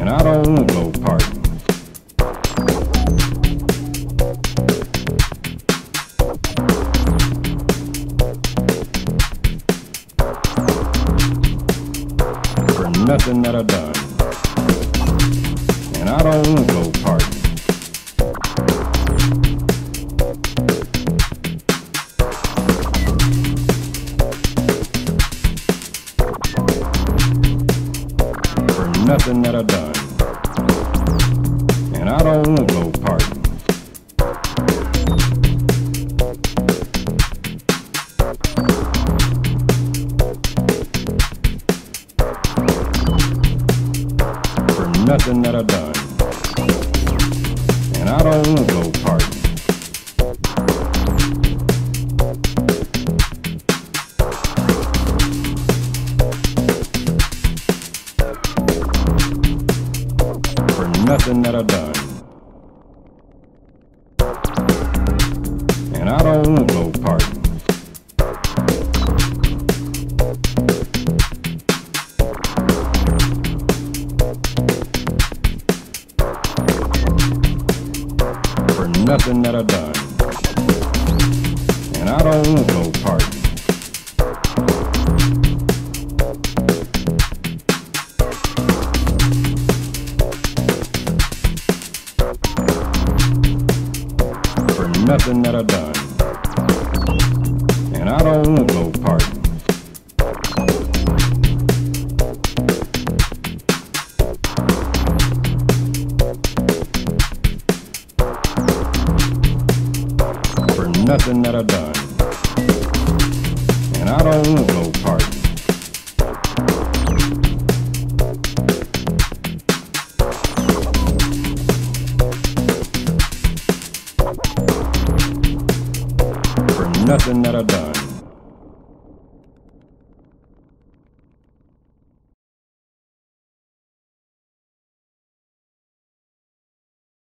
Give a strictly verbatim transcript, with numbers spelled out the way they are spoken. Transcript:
and I don't want no pardon. For nothing that I done, and I don't want no pardon. For nothing that I done, and I don't want no pardon. For nothing that I done, and I don't want no pardon. For nothing that I done, and I don't want no pardon. For nothing that I done, and I don't want no pardon. For nothing that I done, and I don't want no pardon. For nothing that I done, and I don't want no pardon. For nothing that I done,